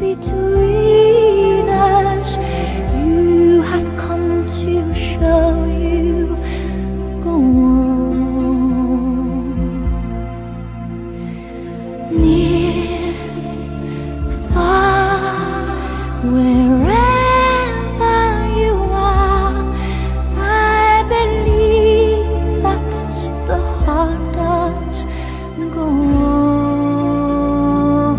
between us. You have come to show you go on. Near, far, wherever you are, I believe that the heart does go on.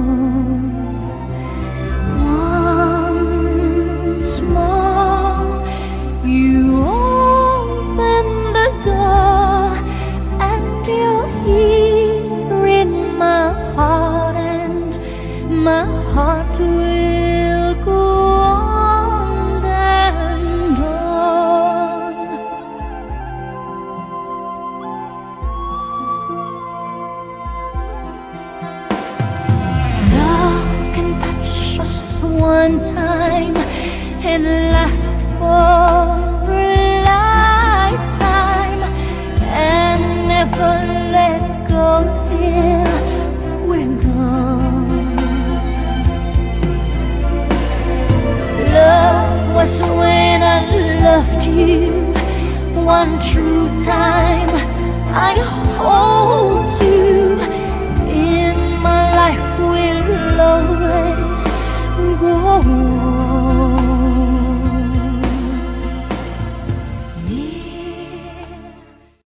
Once more, you open the door, and you're here in my heart, and my heart will go on and on. Love can touch us one time and last for a lifetime, and never let go till we're gone. Love was when I loved you one true time. I hope